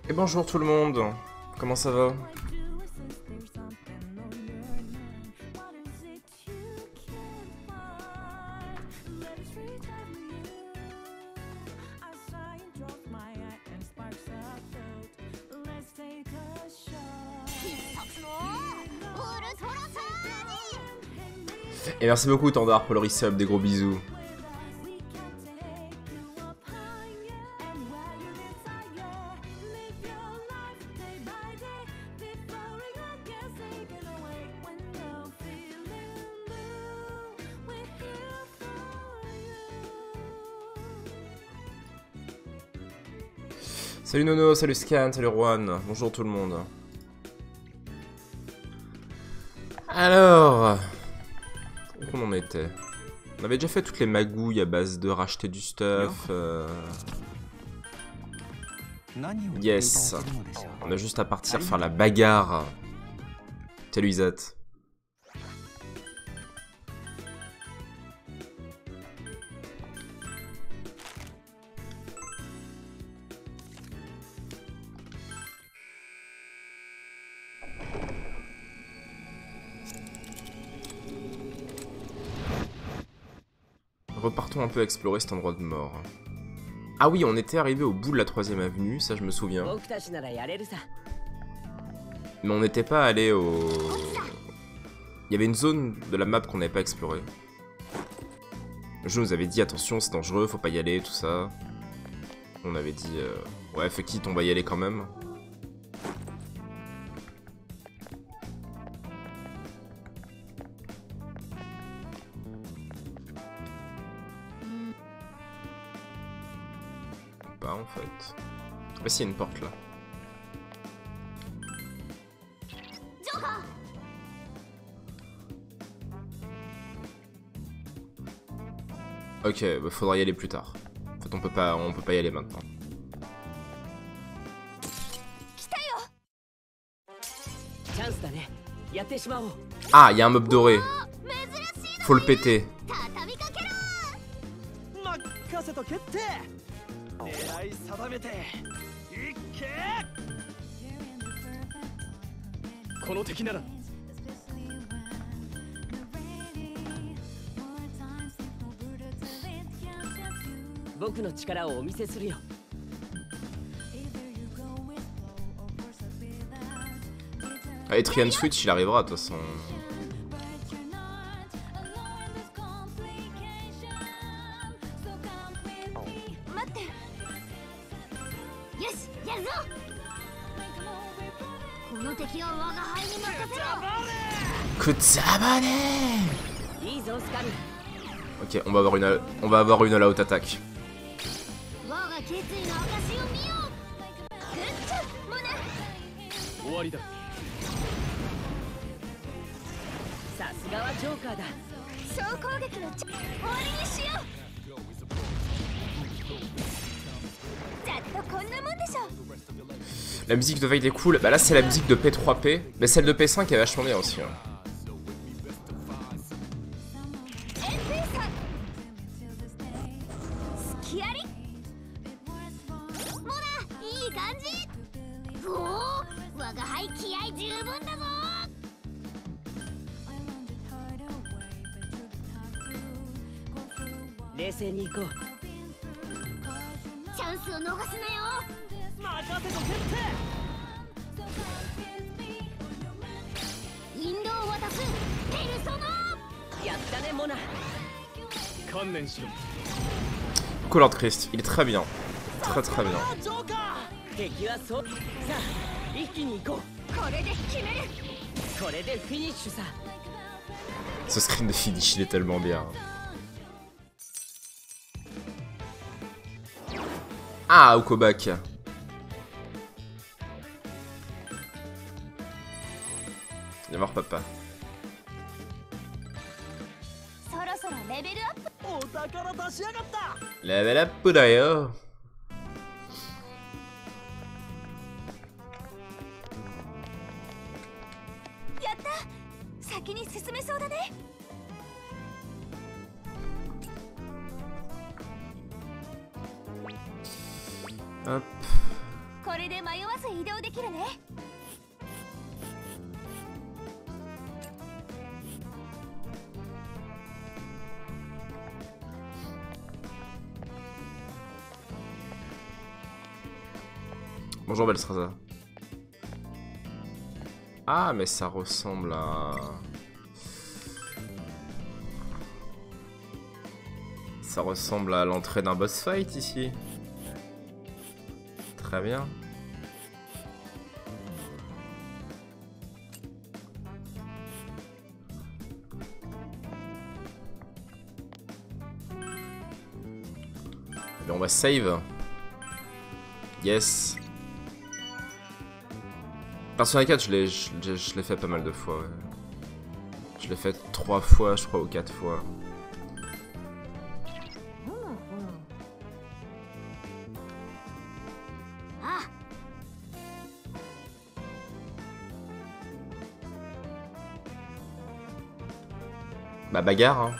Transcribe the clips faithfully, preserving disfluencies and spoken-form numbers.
Et bonjour tout le monde, comment ça va? Et merci beaucoup Tandar pour le resub, des gros bisous. Salut Nono, salut Scan, salut Juan, bonjour tout le monde. Alors, où on en était? On avait déjà fait toutes les magouilles à base de racheter du stuff. Euh... Yes, on a juste à partir faire la bagarre. Salut Isat. Repartons un peu explorer cet endroit de mort. Ah oui, on était arrivé au bout de la troisième avenue, ça je me souviens. Mais on n'était pas allé au... Il y avait une zone de la map qu'on n'avait pas explorée. Le jeu nous avait dit attention, c'est dangereux, faut pas y aller, tout ça. On avait dit euh... ouais, fuck it, on va y aller quand même. Pas en fait. Ah si, il y a une porte là. Ok, bah faudra y aller plus tard. En fait, on peut pas, on peut pas y aller maintenant. Ah, il y a un mob doré. Faut le péter. Ah, et Trian Switch, il arrivera de toute façon. Kutsabane. Ok, on va avoir une, on va avoir une all-out attaque. La musique de Veil est cool. Bah là c'est la musique de P trois P. Mais celle de P cinq est vachement bien aussi. Hein. Cool Christ, il est très bien. Très très bien. Ce screen de finish, il est tellement bien. Ah, Okobak. Viens voir papa. Level up d'ailleurs. Hop. これで迷わず移動できるね。 Bonjour Belstraza. Ah, mais ça ressemble à... Ça ressemble à l'entrée d'un boss fight ici. Très bien. Et on va save. Yes. Persona quatre, je l'ai je, je l'ai fait pas mal de fois. Ouais. Je l'ai fait trois fois, je crois, ou quatre fois. Bah bagarre hein.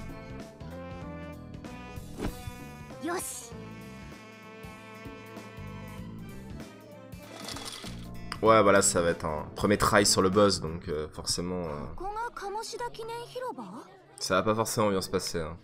Ouais voilà, ça va être un premier try sur le boss, donc euh, forcément euh, ça va pas forcément bien se passer hein.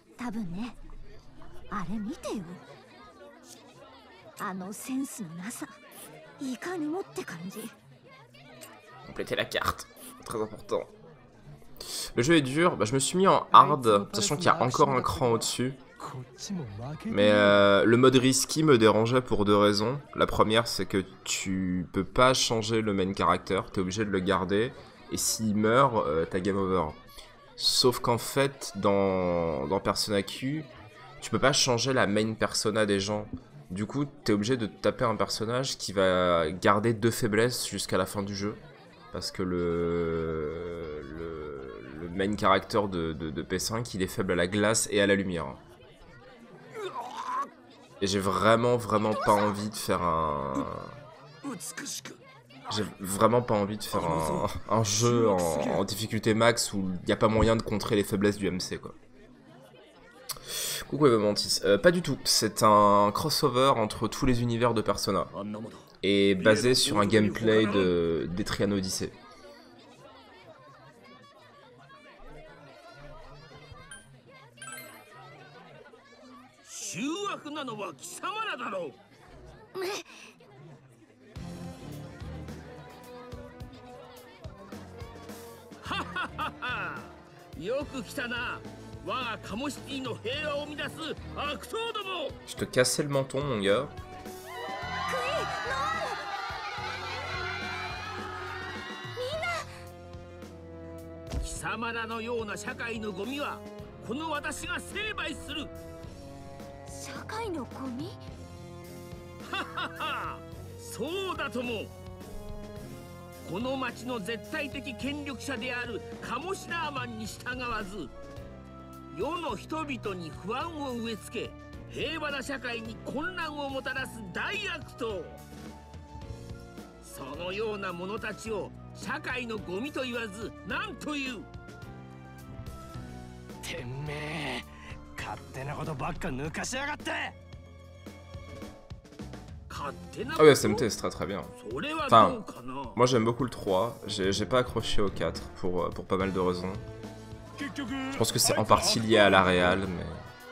Compléter la carte, très important. Le jeu est dur, bah, je me suis mis en hard, sachant qu'il y a encore un cran au-dessus. Mais euh, le mode risky me dérangeait pour deux raisons. La première, c'est que tu peux pas changer le main character, t'es obligé de le garder. Et s'il meurt, euh, t'as game over. Sauf qu'en fait, dans, dans Persona Q, tu peux pas changer la main persona des gens. Du coup, t'es obligé de taper un personnage qui va garder deux faiblesses jusqu'à la fin du jeu. Parce que le, le, le main character de, de, de P cinq, il est faible à la glace et à la lumière. Et j'ai vraiment, vraiment pas envie de faire un... J'ai vraiment pas envie de faire un, un jeu en, en difficulté max où il n'y a pas moyen de contrer les faiblesses du M C, quoi. Coucou Eva Mantis. Euh, pas du tout, c'est un crossover entre tous les univers de Persona. Et basé sur un gameplay de d'Etrian Odyssey. Je te cassais le menton, mon gars. Ah oui, S M T c'est très très bien. Enfin, moi j'aime beaucoup le trois, j'ai pas accroché au quatre pour, pour pas mal de raisons. Je pense que c'est en partie lié à la réal, mais...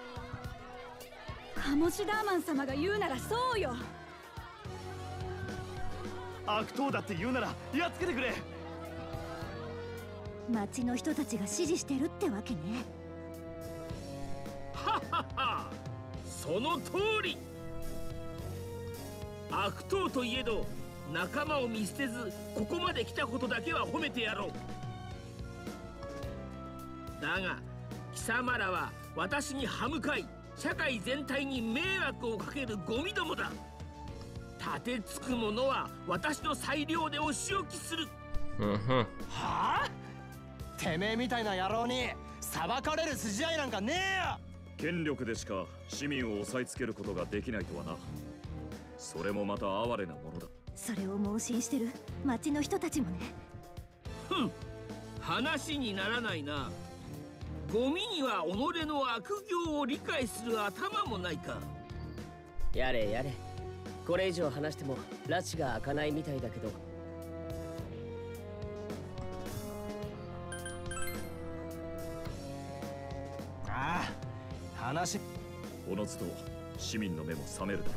Mm-hmm. てめえみたいな野郎に裁かれる筋合いなんかねえよ。 権力でしか市民を抑えつけることができないとはな。それもまた哀れなものだ。 それを盲信してる町の人たちもね。 ふん、話にならないな。ゴミには己の悪行を理解する頭もないか。 やれやれ。 これ以上話しても拉致が開かないみたいだけど。 ああ、話おのずと市民の目も覚めるだろ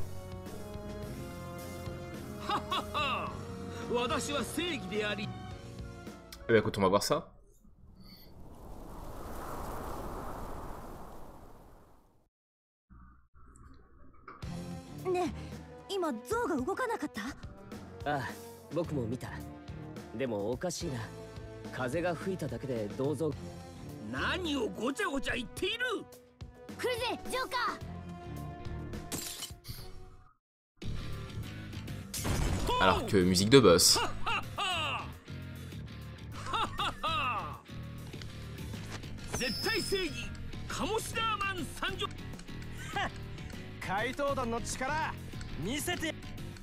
う。 ははは私は正義であり。 Eh ben écoute, on va voir ça. ねえ、今象が動かなかった？ ああ、僕も見た。でもおかしいな。風が吹いただけで銅像。 何をごちゃごちゃ言っている。 来るぜ、ジョーカー。 Alors que musique de boss. 絶対正義カモシダーマン参上。 怪盗団の力見せて。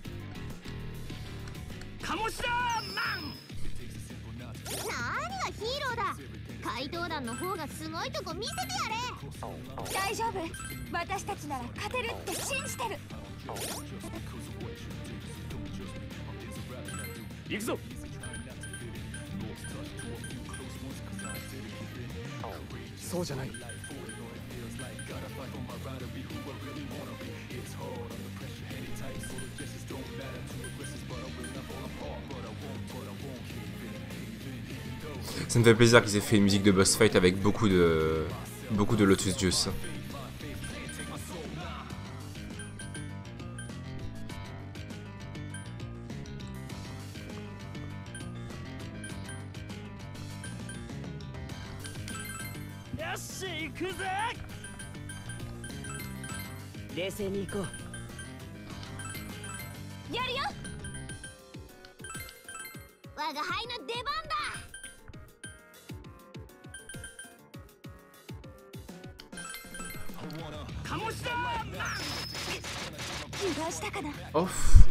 カモシダーマン。 何がヒーローだ。怪盗団の方がすごいとこ見せてやれ。大丈夫、私たちなら勝てるって信じてる。 行くぞ。 そうじゃない。 Ça me fait plaisir qu'ils aient fait une musique de boss fight avec beaucoup de beaucoup de Lotus Juice. よし、行くぜ。 冷静に行こう。 やるよ。我が輩の出番だ。 カモシダーマン。 油断したかな。 Ouf.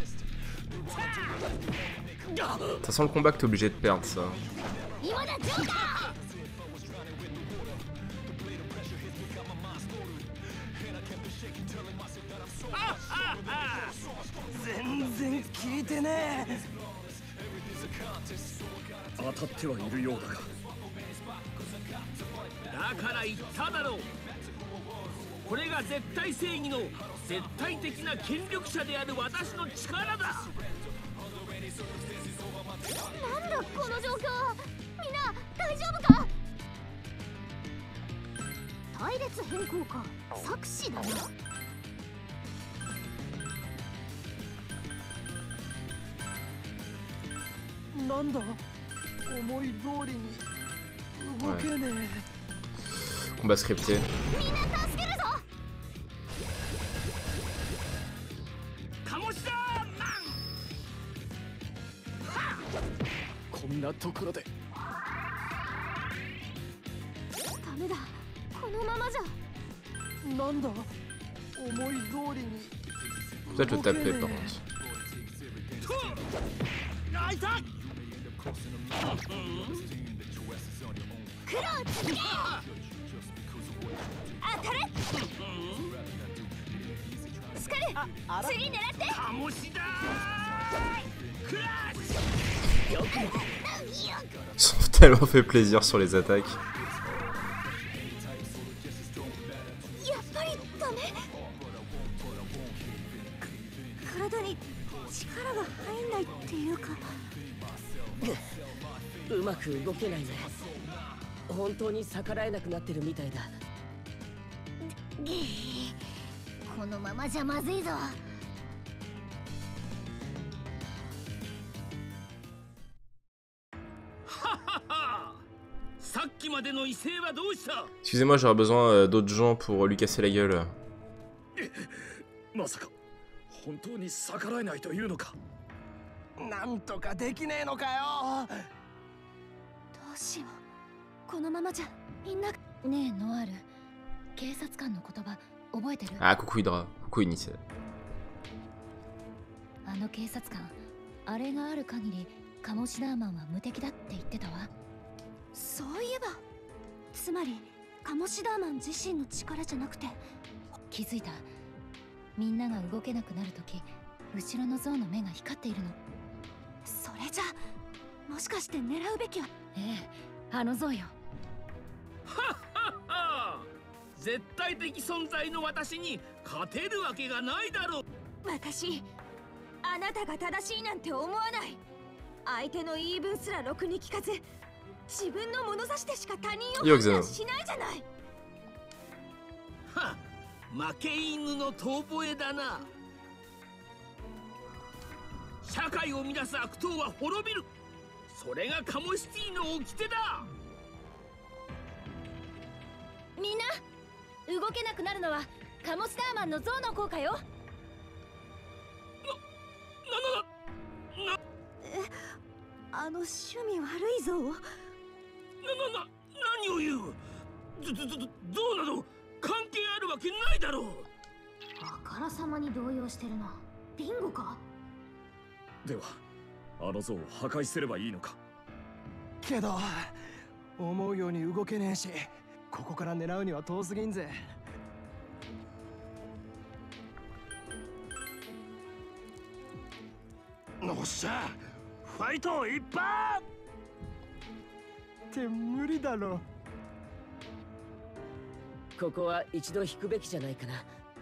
Ça sent le combat que t'es obligé de perdre, ça. 今だ、ジョーカー。 全然聞いてねえ。 当たってはいるようだが。 だから言っただろう。これが絶対正義の絶対的な権力者である私の力だ。 なんだこの状況。みんな大丈夫か。隊列変更か。作詞だな。 なんだ、思い通りに動けねえ。 Combat scripté. みんな助けるぞ。 カモシダーマン。 こんなところで。 ダメだ、このままじゃ。 なんだ、思い通りに。 Peut-être le taper par contre. あ、痛い。 クローつけ。当たれ。スカル、次狙って。 カモシダークラッシュ。 Ils sont tellement fait plaisir sur les attaques. やっぱりダメ。体に力が入んないっていうか。 うまく動けないね。本当に逆らえなくなってるみたいだ。 このままじゃまずいぞ。 さっきまでの威勢はどうした。 Excusez-moi, j'aurais besoin euh, d'autres gens pour lui casser la gueule. まさか本当に逆らえないというのか。 なんとかできねえのかよ。 どうしよう。このままじゃみんな。ねえノアール、警察官の言葉覚えてる？ Ah, coucou Hydra, coucou Initial. あの警察官、あれがある限りカモシダーマンは無敵だって言ってたわ。そういえば、つまりカモシダーマン自身の力じゃなくて。気づいた。みんなが動けなくなるとき、 後ろの像の目が光っているの。それじゃもしかして狙うべきは。ええ、あの像よ。 はっはっは。絶対的存在の私に勝てるわけがないだろう。 私、あなたが正しいなんて思わない。相手の言い分すらろくに聞かず、自分の物差しでしか他人を判断しないじゃない。 はっ、負け犬の遠吠えだな。社会を乱す悪党は滅びる。それがカモシティの掟だ。 みんな動けなくなるのはカモスターマンの像の効果よ。 な、な、な、な、 え、あの趣味悪いぞ。 な、な、な、何を言う。ど、ど、ど、どうなの。関係あるわけないだろう。 あからさまに動揺してるな。ビンゴか。 ではあの像を破壊すればいいのか。 けど思うように動けねえし、ここから狙うには遠すぎんぜ。 よっしゃ、ファイト一発って無理だろ。 ここは一度引くべきじゃないかな。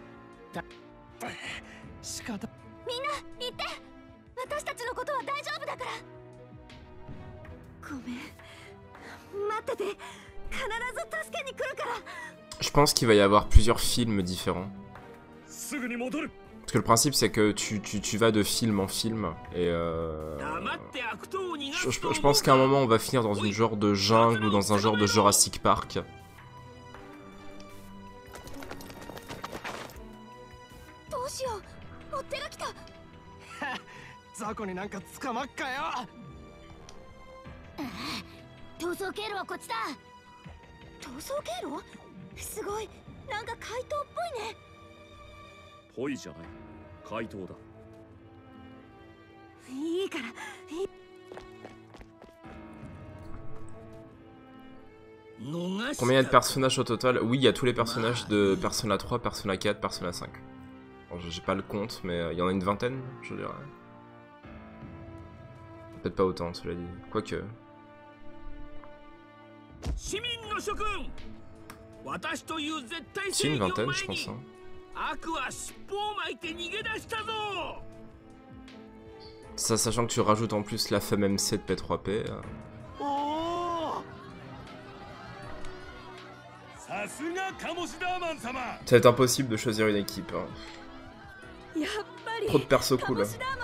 仕方。 みんな行って。私たちのことは大丈夫だから。ごめん、待ってて。必ず助けに来るから。 Je pense qu'il va y avoir plusieurs films différents. すぐに戻る。 Parce que le principe c'est que tu, tu, tu vas de film en film et euh... je, je, je pense qu'à un moment on va finir dans une genre de jungle ou dans un genre de Jurassic Park. どうしよう、追っ手が来た。 雑魚になんか捕まっかよ。 逃走経路はこっちだ。逃走経路？すごい、なんか怪盗っぽいね。 ぽいじゃない、怪盗だ。 いいから。 Combien il y a de personnages au total? Oui, il y a tous les personnages de Persona trois, Persona quatre, Persona cinq. Bon, j'ai pas le compte, mais il y en a une vingtaine, je dirais. Peut-être pas autant, cela dit. Quoique. C'est une vingtaine, je pense. Hein. Ça, sachant que tu rajoutes en plus la F M M C de P trois P. Euh... Ça va être impossible de choisir une équipe. Hein. Trop de persos cool.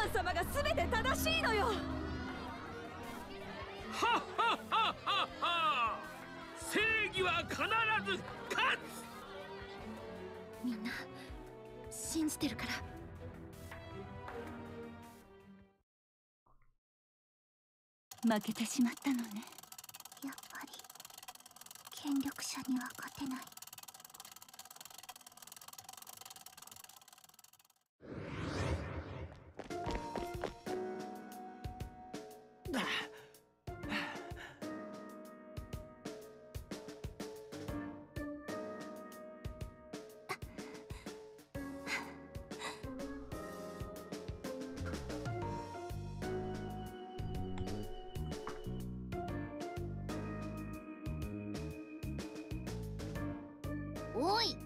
おい。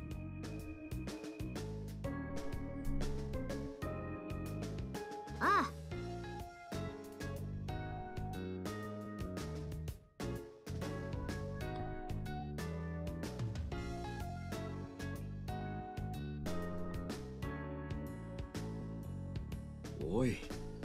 ああ。 おい。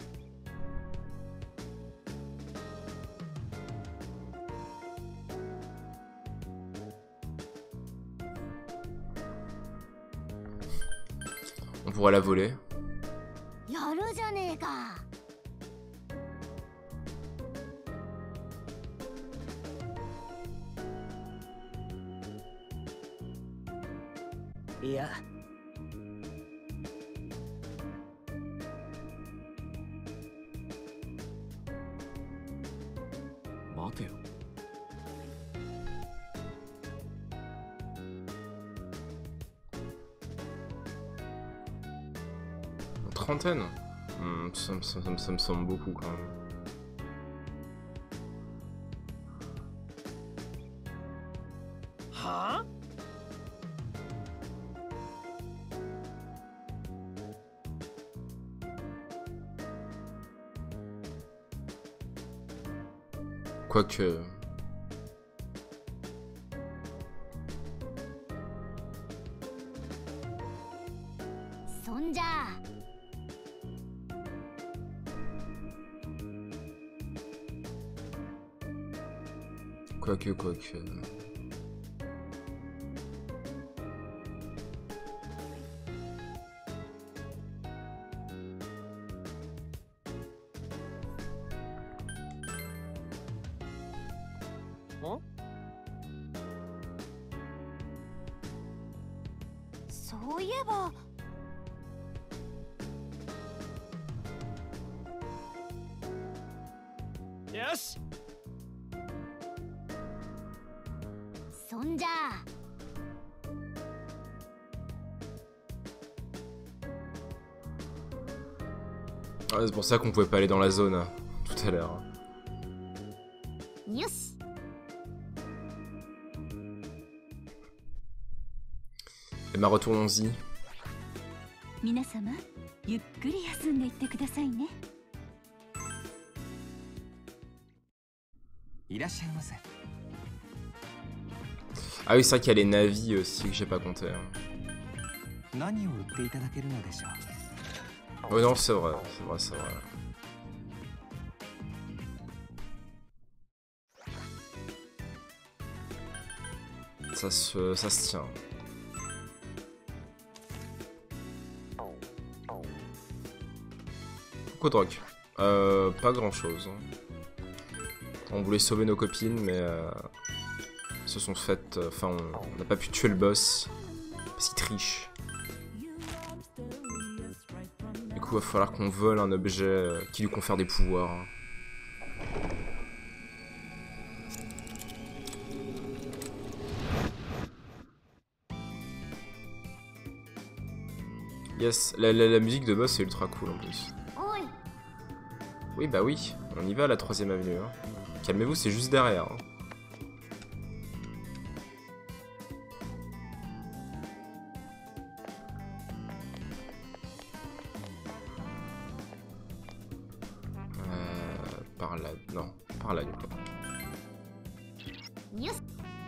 On pourrait la voler. やるじゃねえか。 いや。 待てよ。 Trentaine hmm, ça, ça, ça, ça me semble beaucoup quand même. Hein? Quoique... Quoique, quoique... Hein? そういえばよしそんじゃあ Ouais, c'est pour ça qu'on pouvait pas aller dans la zone hein, tout à l'heure. よし Et bah retournons-y. 皆様ゆっくり休んでいってくださいね。 いらっしゃいませ。 Ah oui, c'est vrai qu'il y a les navis aussi que j'ai pas compté. Hein. 何を売っていただけるのでしょう。 Oh non, c'est vrai, c'est vrai, c'est vrai. Ça se, ça se tient. Beaucoup de rock. Euh, pas grand chose. On voulait sauver nos copines, mais euh, se sont faites. Enfin, on n'a pas pu tuer le boss parce qu'il triche. Du coup, il va falloir qu'on vole un objet qui lui confère des pouvoirs. Yes, la, la, la musique de boss est ultra cool en plus. Oui, bah oui, on y va à la troisième avenue. Hein. Calmez-vous, c'est juste derrière. Hein. Euh, par là, non, par là du coup. Yes.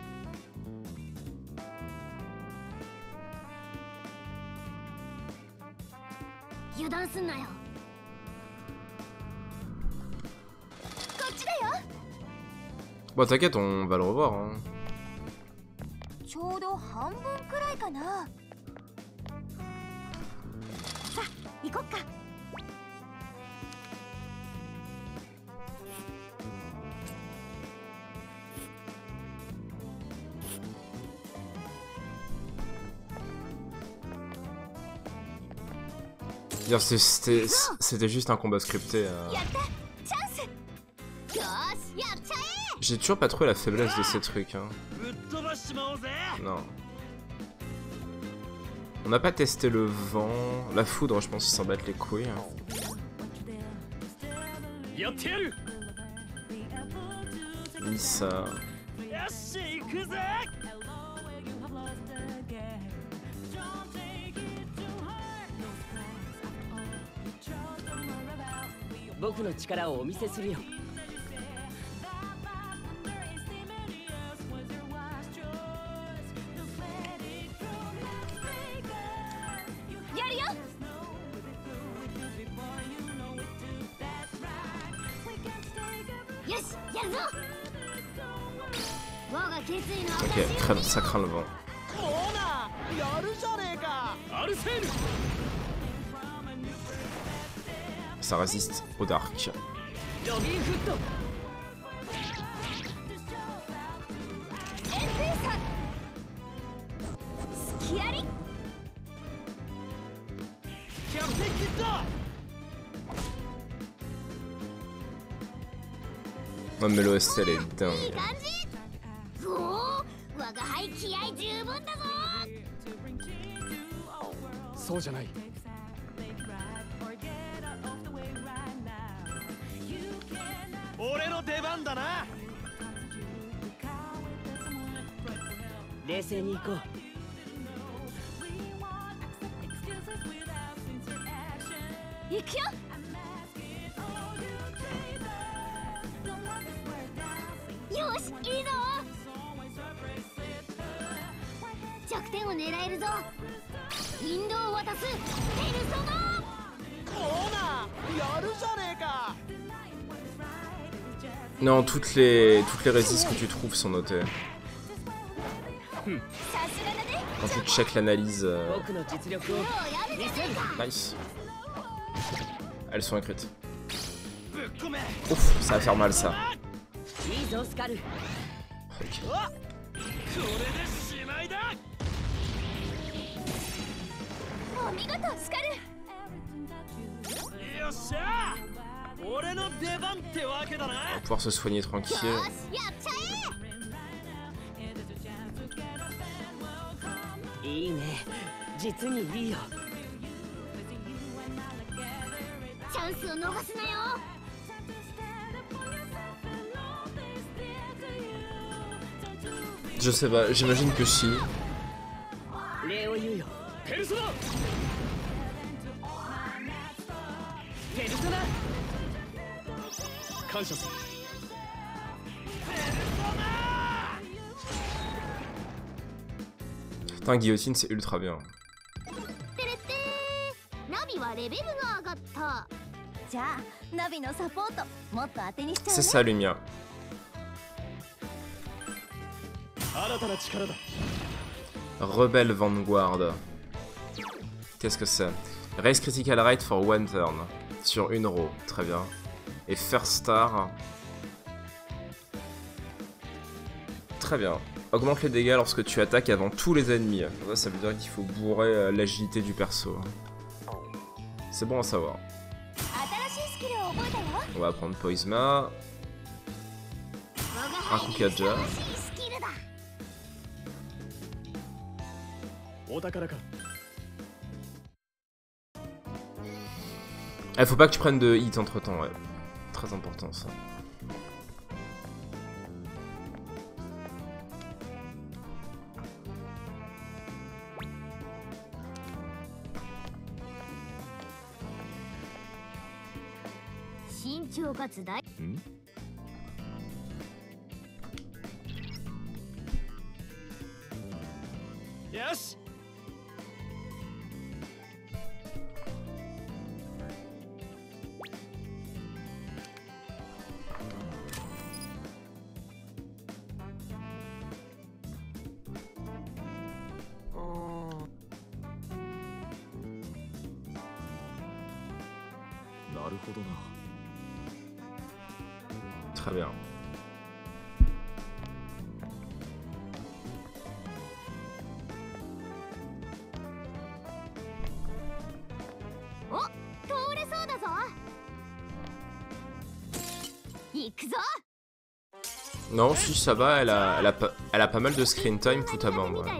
油断すんなよ。こっちだよ。 Bon, t'inquiète, on va le revoir. Hein. ちょうど半分くらいかな。さあ、行こっか。 C'était c'était juste un combat scripté. Euh... J'ai toujours pas trouvé la faiblesse de ces trucs. Hein. Non. On n'a pas testé le vent. La foudre, je pense qu'ils s'en battent les couilles. Hein. Ni ça. Ok, très, ça craint le vent. Ça résiste au dark. Non mais l'O S T elle est dingue. 俺の出番だな。 冷静に行こう。 行くよ。よし、いいぞ。弱点を狙えるぞ。引導を渡すペルソナ。 ほな、やるじゃねえか。 Non, toutes les toutes les résistes que tu trouves sont notées. Quand tu check l'analyse. Euh... Nice. Elles sont écrites. Ouf, ça va faire mal ça. Okay. On va pouvoir se soigner tranquille. Je sais pas, j'imagine que si. Putain, guillotine c'est ultra bien. C'est ça Lumia. Rebelle Vanguard. Qu'est-ce que c'est? Raise critical rate for one turn. Sur une row, très bien. Et First Star. Très bien. Augmente les dégâts lorsque tu attaques avant tous les ennemis. Ça, ça veut dire qu'il faut bourrer euh, l'agilité du perso. C'est bon à savoir. On va prendre Poisma. Un coup Kaja. Il faut pas que tu prennes de hit entre temps, ouais. Très important ça. Hmm? Yes. Très bien. Non, si ça va, elle a, elle a, pas, elle a pas mal de screen time, Futaband. Ouais.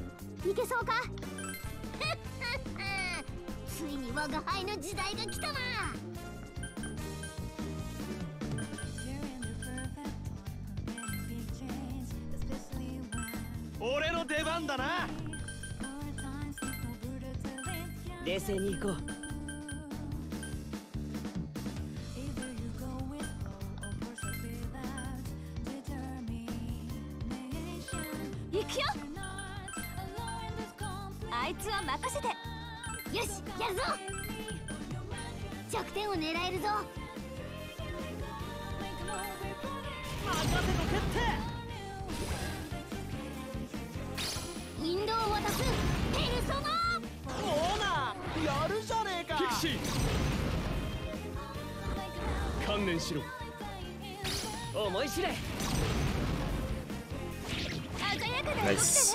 Nice.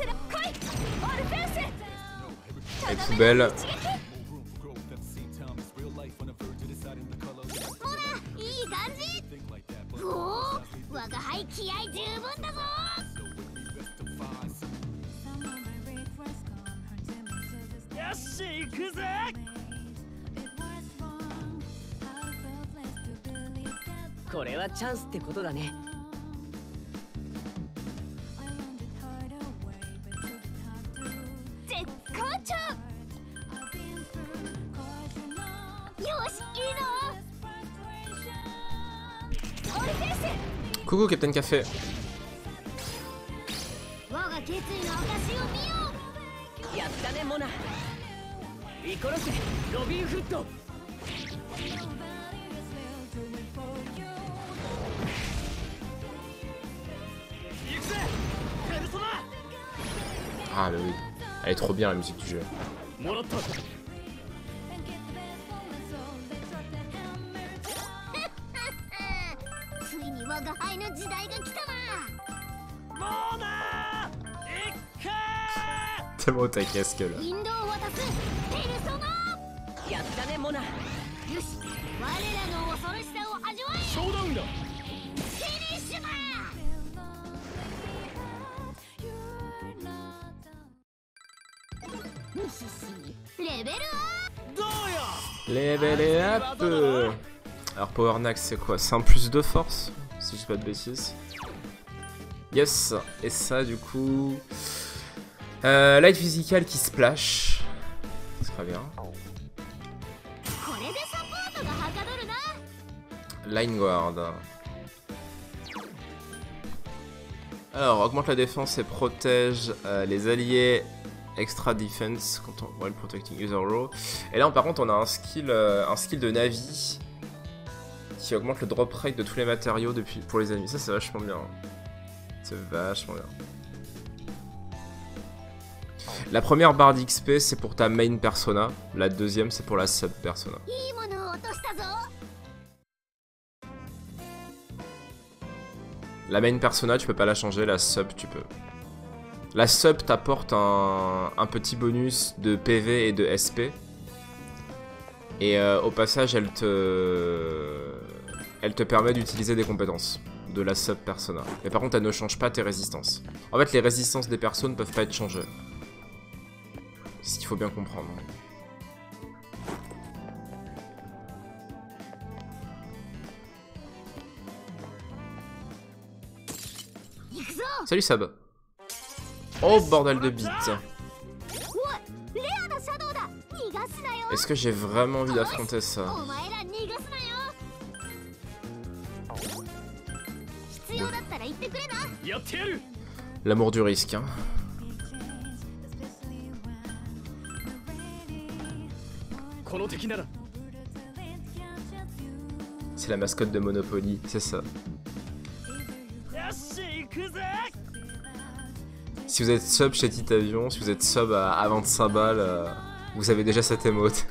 Et poubelle. これはチャンスってことだね。 絶好調。よし、いいの。俺先生。 Coucou Captain Café. 我が決意の証を見よう。やったねモナ。イコロスロビンフット。 Ah bah oui, elle est trop bien la musique du jeu. ついに我が輩の時代が来たな。 モナー、一回 Tellement au taquet ce que là. 引導を渡すペルソナ。 やったねモナ。よし、我らの恐ろしさを味わえ。 ショーダウンだ。 フィニッシュだ。レベルアップ。 どうよ。 Level up. Alors Power Nax c'est quoi? C'est un plus de force, si je dis pas de bêtises. Yes, et ça du coup... Euh, Light Physical qui splash. C'est très bien. Line Guard. Alors, augmente la défense et protège euh, les alliés. Extra defense quand on while protecting user row. Et là, par contre, on a un skill, euh, un skill de Navi qui augmente le drop rate de tous les matériaux depuis pour les ennemis. Ça, c'est vachement bien. C'est vachement bien. La première barre d'X P, c'est pour ta main persona. La deuxième, c'est pour la sub persona. La main persona, tu peux pas la changer. La sub, tu peux. La sub t'apporte un, un petit bonus de P V et de S P. Et euh, au passage, elle te, elle te permet d'utiliser des compétences de la sub persona. Mais par contre, elle ne change pas tes résistances. En fait, les résistances des persos ne peuvent pas être changées. C'est ce qu'il faut bien comprendre. Salut Sab. Oh bordel de bite. Est-ce que j'ai vraiment envie d'affronter ça? L'amour du risque, hein. C'est la mascotte de Monopoly, c'est ça. Si vous êtes sub chez Titavion, si vous êtes sub à, à vingt-cinq balles, euh, vous avez déjà cette émote.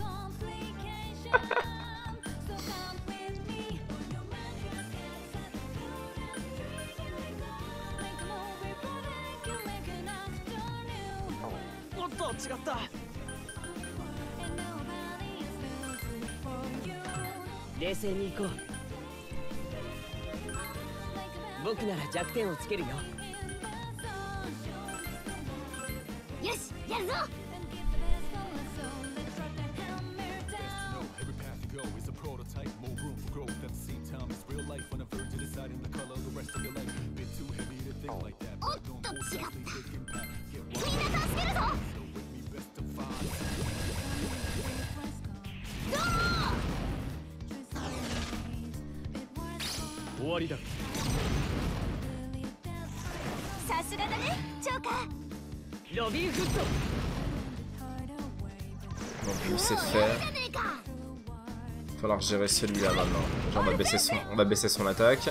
Donc lui c'est faire. Il va falloir gérer celui-là maintenant. Genre, on va baisser son, on va baisser son attaque.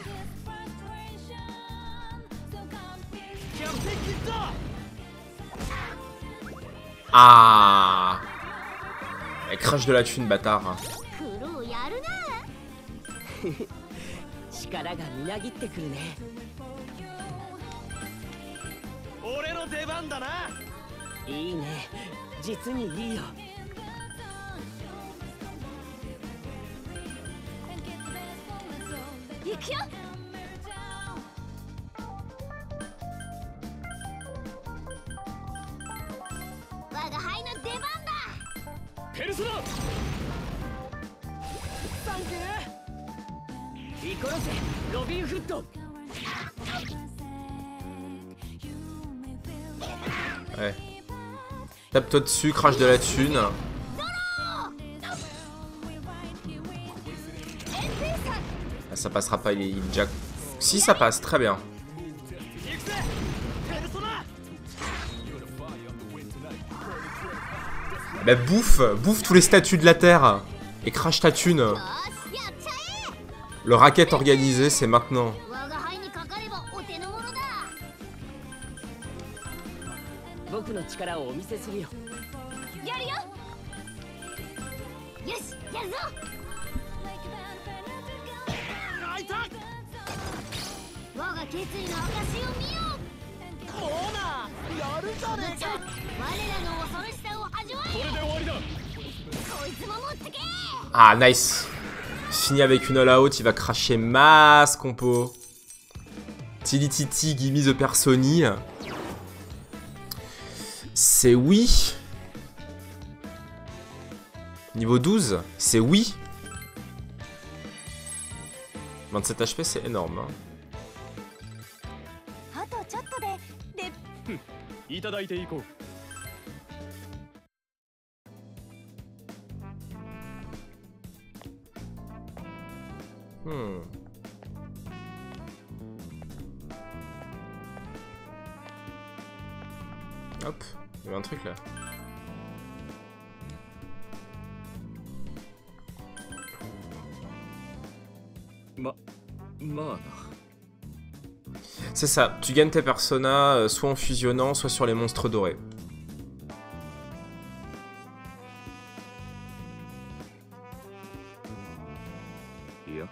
Ah, elle crache de la thune, bâtard. Ouais. Tape-toi dessus, crache de la thune. Ah, ça passera pas, il est il jack. Si ça passe, très bien. Bah bouffe, bouffe tous les statues de la terre et crache ta thune. Le racket organisé, c'est maintenant. Ah, nice. Fini avec une all-out, il va cracher masse compo. Tilititi, gimme the personi. C'est oui. Niveau douze, c'est oui. vingt-sept H P, c'est énorme. Hein. Hmm. Hop, il y avait un truc là. Ma... Mana. C'est ça, tu gagnes tes personas euh, soit en fusionnant, soit sur les monstres dorés. Yeah.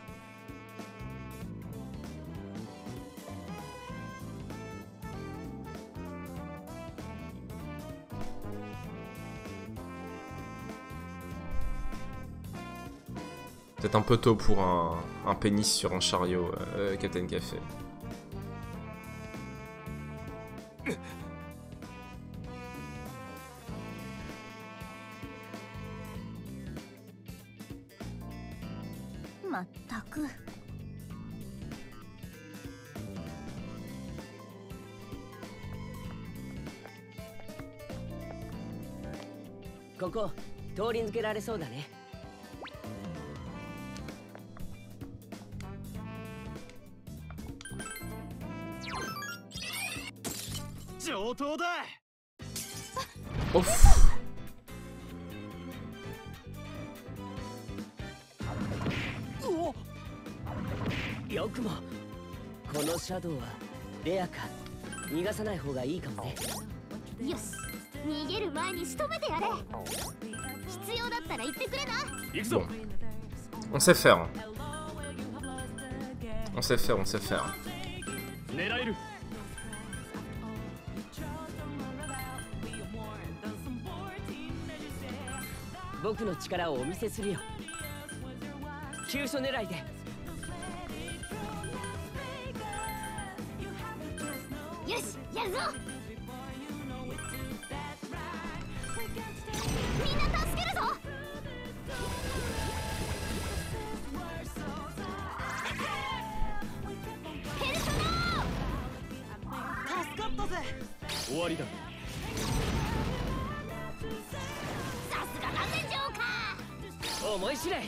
Peut-être un peu tôt pour un, un pénis sur un chariot, euh, Captain Café. Coco, 通り抜けられそうだね。 上等だ。 Ouf. よくもこのシャドウはレアか逃がさない方がいいかもね。 よし、逃げる前に仕留めてやれ。必要だったら言ってくれな。 行くぞ。 On sait faire. On sait faire, on sait faire. 狙える。 僕の力をお見せするよ。急所狙いで。 よし、やるぞ。みんな助けるぞ。ペルソナ。 助かったぜ。 終わりだ。 さすがだぜジョーカー。 思い知れ。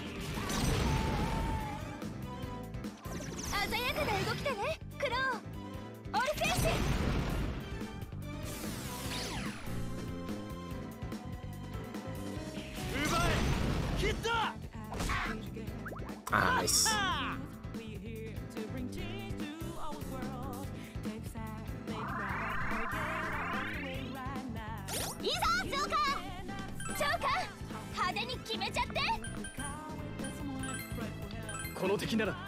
鮮やかな動きでね、クロー。オルフェウス。 奪え。ヒット。 Ah, nice. いいぞジョーカー。ジョーカー、派手に決めちゃって。 この敵なら。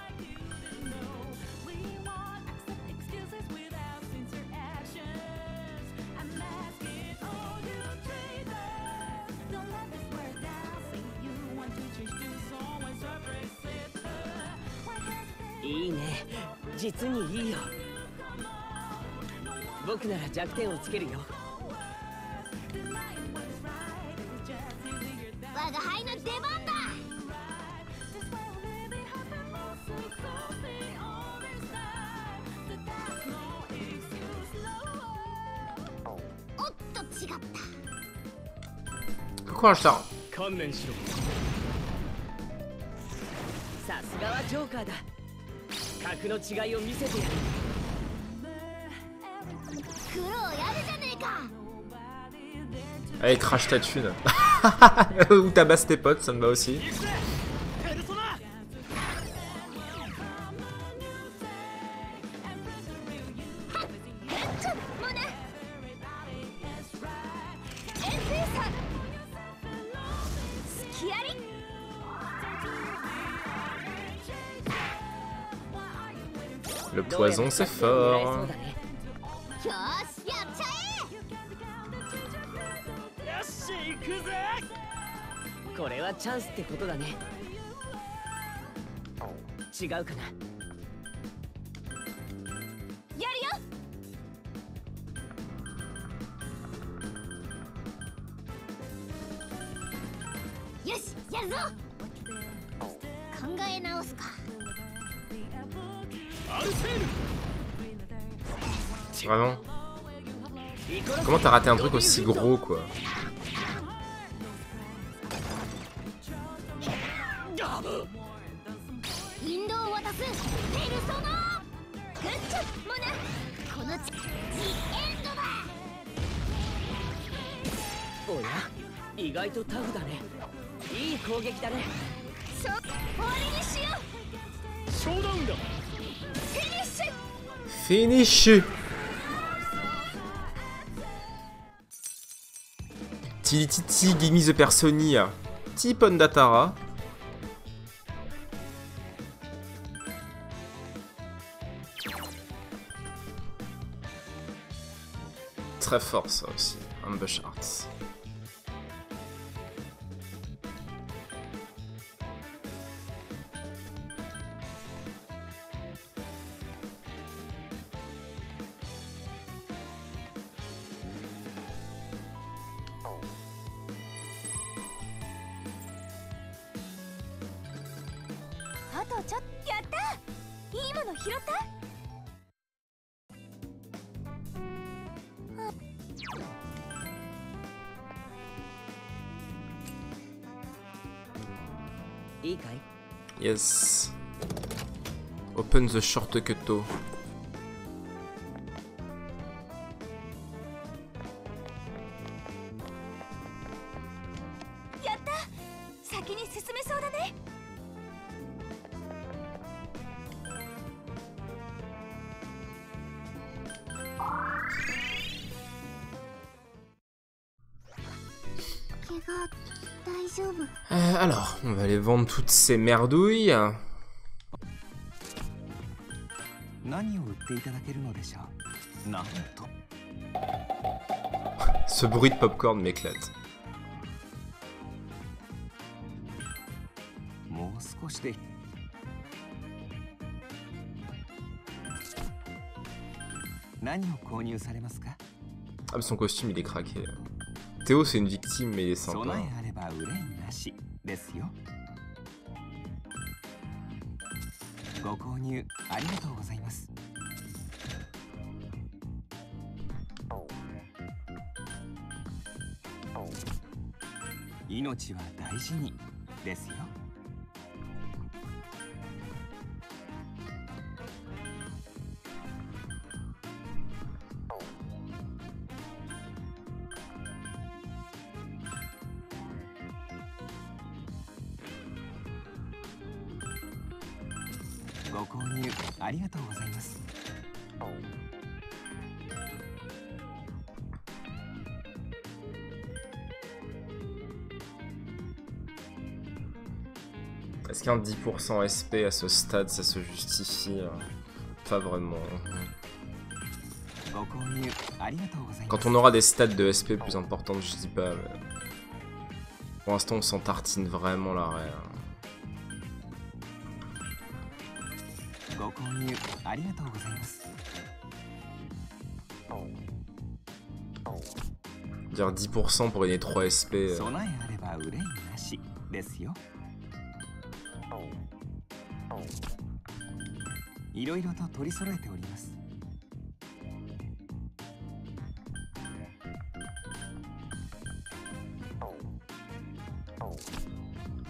いいね、実にいいよ。僕なら弱点をつけるよ。 我が輩の出番だ。 courage, Sarah. 観念しろ。さすがはジョーカーだ。格の違いを見せてやる。 苦労やるじゃねえか。 Allez, crache ta thune. Ou tabasse tes potes, ça me va aussi. Le poison, c'est fort. Vraiment? Comment t'as raté un truc aussi gros, quoi? Finish. Titi Gimme the Personia. Tipon Datara. Très fort ça aussi. Ambush Arts. Yes. Open the shortcut. Euh, alors, on va aller vendre toutes ces merdouilles. Ce bruit de popcorn m'éclate. Ah, mais son costume il est craqué. Théo c'est une victime mais il est sympa. Est-ce qu'un dix pour cent S P à ce stade, ça se justifie? Pas vraiment. Quand on aura des stats de S P plus importantes, je dis pas, mais... Pour l'instant, on s'en tartine vraiment l'arrêt. Dire dix pour cent pour gagner trois S P. Euh...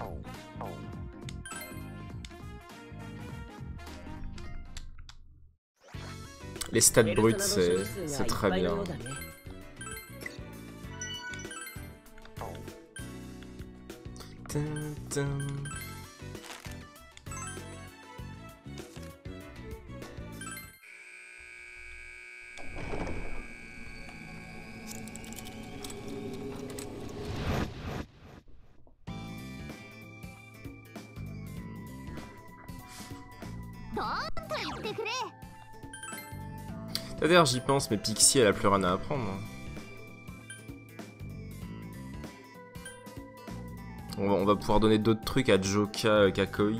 Les stats brutes, c'est très bien. Dun, dun. D'ailleurs, j'y pense, mais Pixie, elle a plus rien à apprendre. On va, on va pouvoir donner d'autres trucs à Joka, Kakoi.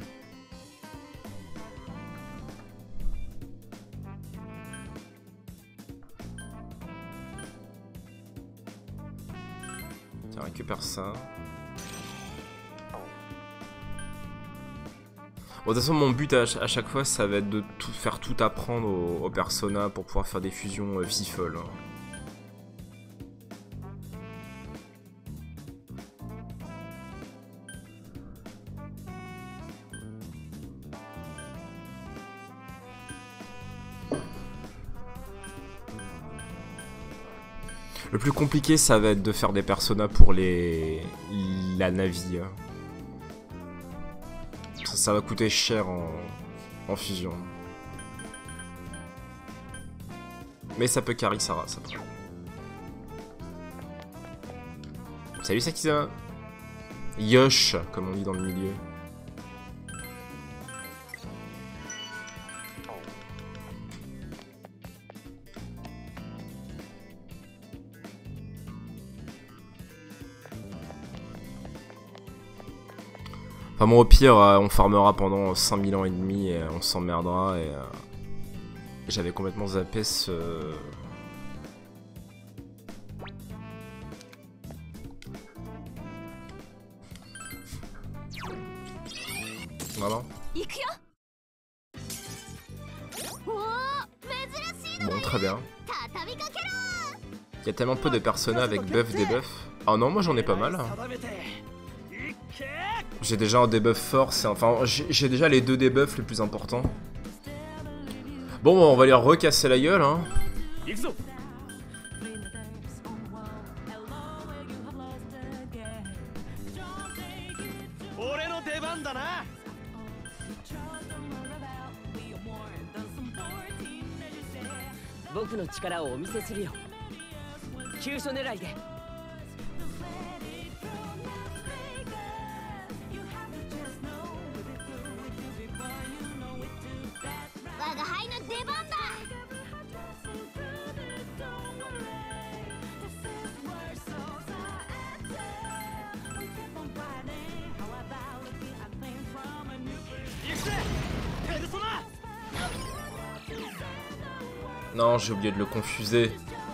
Tiens, récupère ça. Bon, de toute façon, mon but à, à chaque fois, ça va être de tout, faire tout apprendre au, au Persona pour pouvoir faire des fusions euh, vifolles. Le plus compliqué, ça va être de faire des Persona pour les la Navi. Ça, ça va coûter cher en, en fusion. Mais ça peut carry Sarah, ça peut. Salut Sakiza. Yosh, comme on dit dans le milieu. Enfin bon, au pire, euh, on farmera pendant cinq mille ans et demi et euh, on s'emmerdera et... Euh, j'avais complètement zappé ce... Voilà. Bon, très bien. Il y a tellement peu de personnages avec buff debuff. Ah non, moi j'en ai pas mal. J'ai déjà un debuff force, enfin j'ai déjà les deux debuffs les plus importants. Bon, on va lui recasser la gueule, hein. Non, j'ai oublié de le confuser.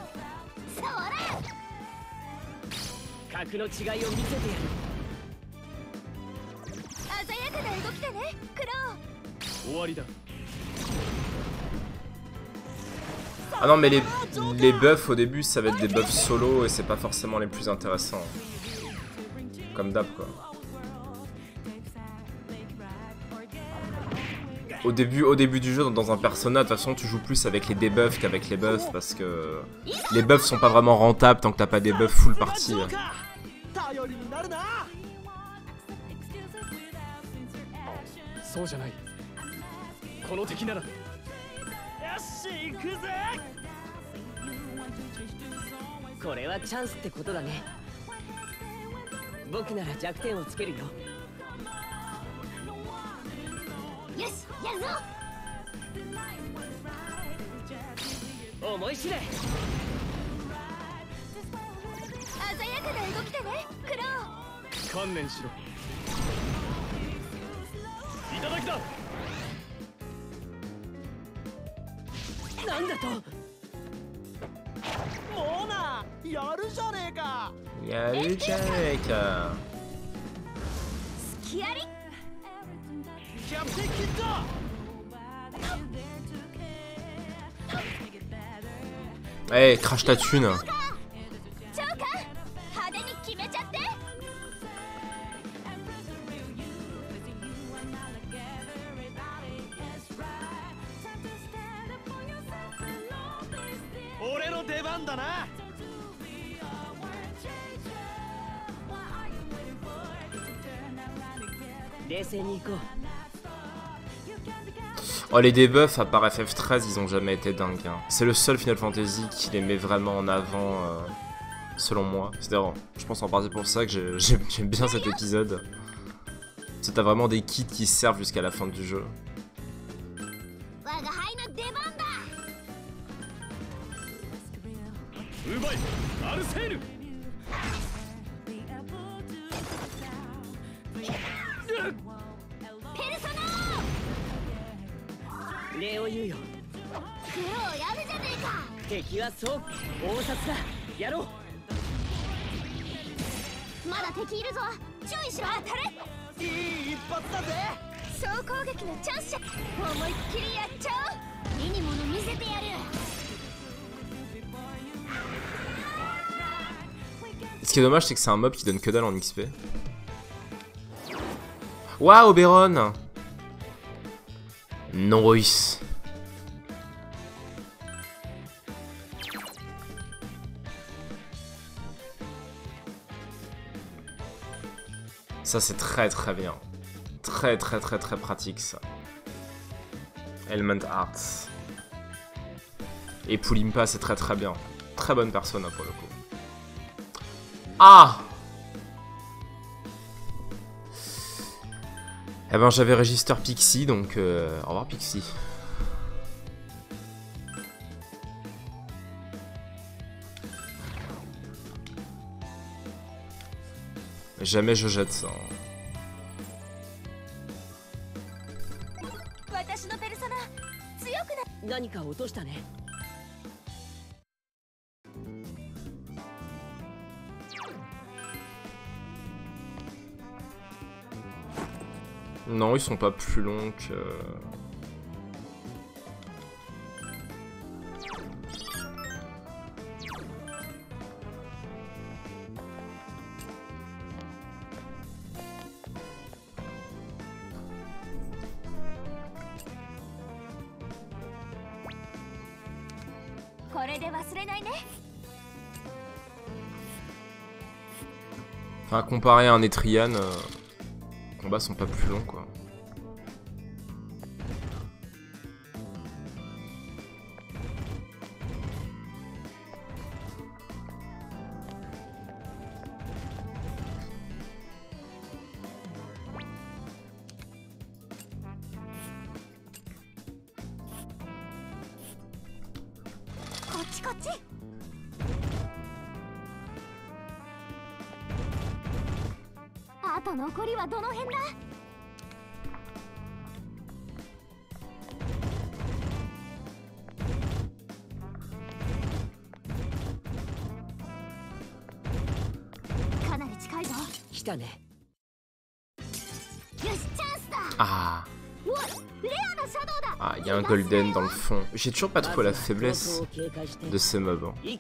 Ah non, mais les, les buffs au début, ça va être des buffs solo et c'est pas forcément les plus intéressants. Comme d'hab, quoi. Au début, au début du jeu, dans un Persona, de toute façon, tu joues plus avec les debuffs qu'avec les buffs parce que les buffs sont pas vraiment rentables tant que t'as pas des buffs full party. Eh, hey, crache ta thune. 番だな。 冷静に行こう。 Oh, les debuffs à part F F treize, ils ont jamais été dingues. Hein. C'est le seul Final Fantasy qui les met vraiment en avant, euh, selon moi. C'est d'ailleurs, je pense en partie pour ça que j'aime bien cet épisode. C'est t'as vraiment des kits qui servent jusqu'à la fin du jeu. Ce qui est dommage, c'est que c'est un mob qui donne que dalle en X P. Waouh, Oberon! Nice. Ça c'est très très bien. Très très très très pratique ça. Element Arts. Et Poulimpa c'est très très bien. Très bonne personne hein, pour le coup. Ah! Eh ben j'avais Register Pixie donc euh, au revoir Pixie. Jamais je jette ça. Non, ils sont pas plus longs que... Enfin, comparé à un Etrian, euh, les combats sont pas plus longs quoi. Ah. Ah, il y a un golden dans le fond. J'ai toujours pas trouvé la faiblesse de ces mobs. Hein.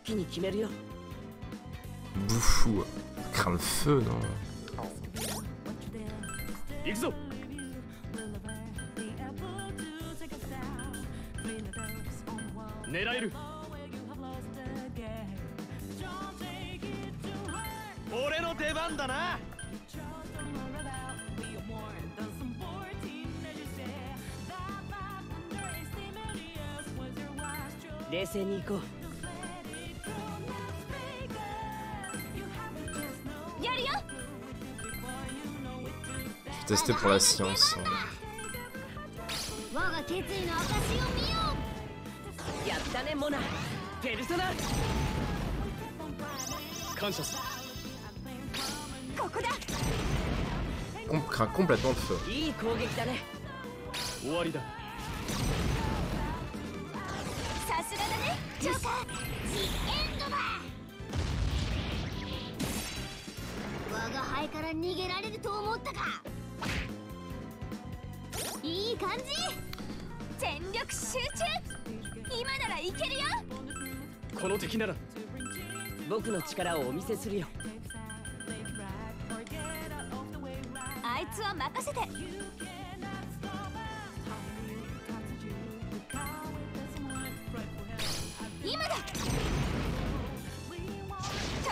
Bouffou. Craint le feu, non? Je vais tester pour la science. On craint complètement le feu.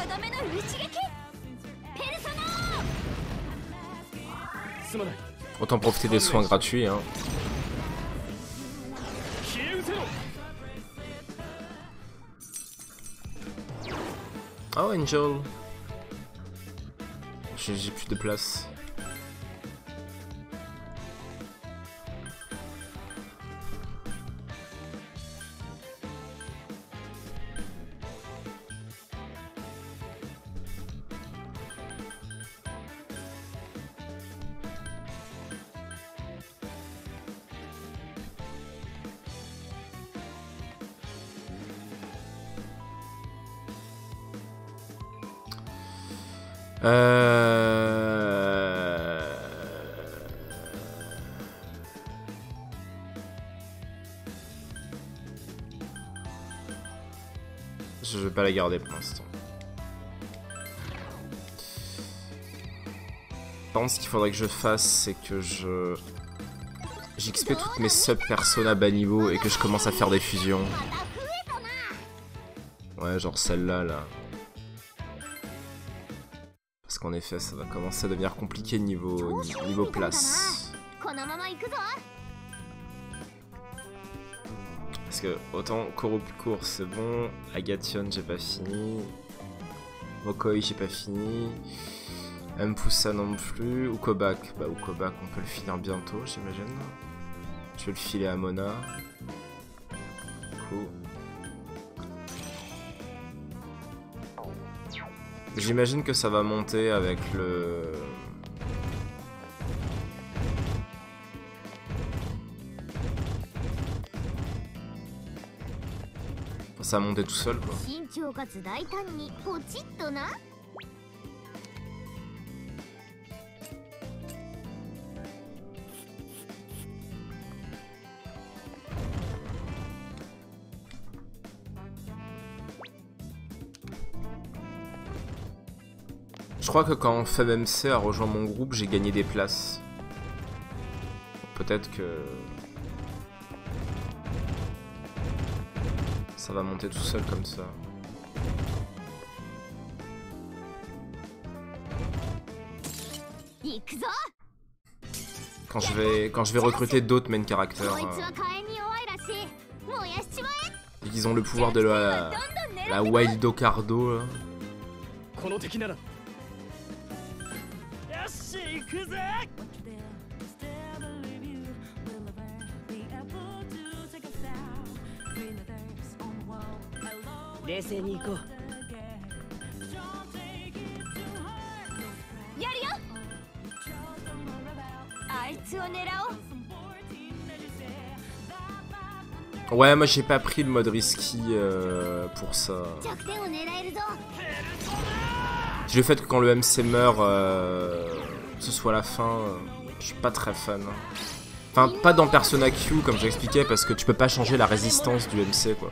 Autant profiter des soins gratuits, hein. Oh, Angel. J'ai plus de place. Euh... Je vais pas la garder pour l'instant. Par contre, ce qu'il faudrait que je fasse, c'est que je... J'X P toutes mes sub-personas bas niveau et que je commence à faire des fusions. Ouais, genre celle-là, là. Parce qu'en effet, ça va commencer à devenir compliqué niveau, niveau place. Parce que autant Kurapika c'est bon, Agation j'ai pas fini, Mokoi j'ai pas fini, Mpoussa non plus, Ukobak, bah Ukobak on peut le finir bientôt j'imagine. Je vais le filer à Mona. Cool. J'imagine que ça va monter avec le... Ça a monté tout seul quoi. Je crois que quand FemMC a rejoint mon groupe, j'ai gagné des places. Peut-être que... ça va monter tout seul comme ça. Quand je vais, quand je vais recruter d'autres main caractères, euh, ils ont le pouvoir de la, la Wildo Cardo. Là. Ouais, moi j'ai pas pris le mode risky euh, pour ça. J'ai le fait que quand le M C meurt, euh, ce soit la fin, euh, je suis pas très fan. Enfin, pas dans Persona Q comme j'expliquais, parce que tu peux pas changer la résistance du M C quoi.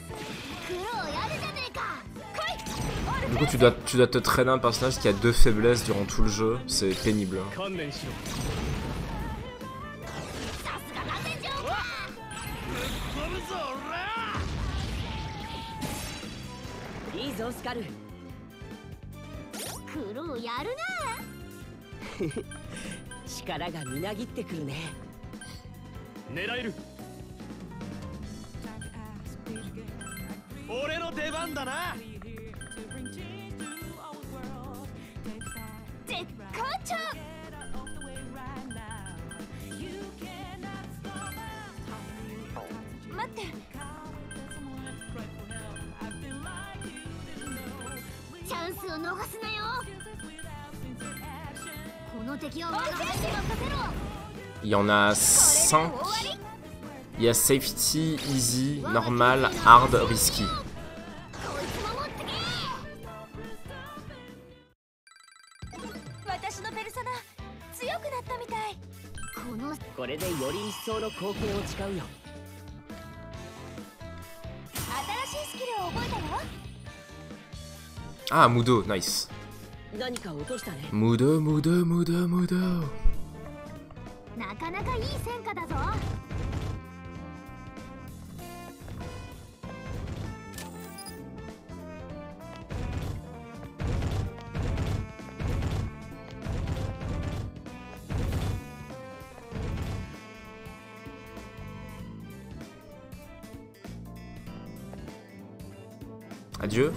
Du coup, tu dois, tu dois te traîner un personnage qui a deux faiblesses durant tout le jeu, c'est pénible. Il y en a cinq. Il y a Safety, Easy, Normal, Hard, Risky. Ah, Mudo, nice. Mudo, Mudo, Mudo, Mudo. Adieu.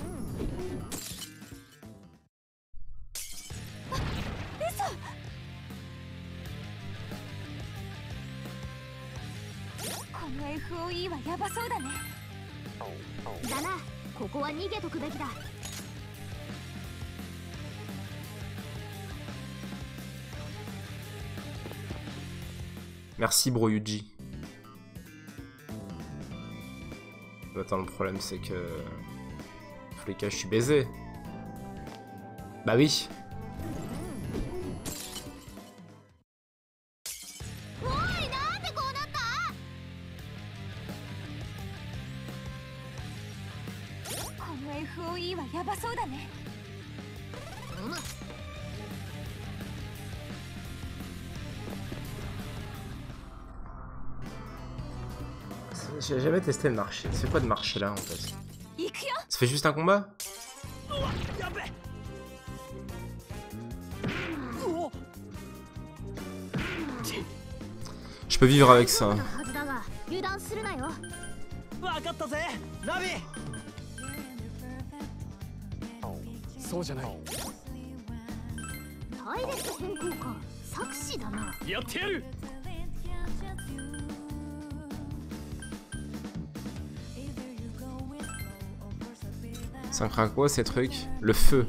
Merci Broyuji. Attends, le problème c'est que... En tous les cas, je suis baisé. Bah oui. J'ai jamais testé le marché. Ça fait quoi de marcher là en fait? Ça fait juste un combat? Je peux vivre avec ça. Ça craint quoi ces trucs? Le feu.